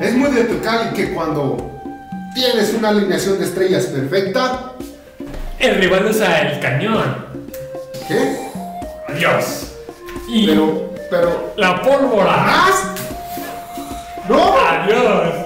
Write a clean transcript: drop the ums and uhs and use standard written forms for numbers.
Es muy de Tecali que cuando tienes una alineación de estrellas perfecta, El rival usa el cañón. ¿qué? Adiós. Y Pero, la pólvora. ¡más! ¡No! Adiós.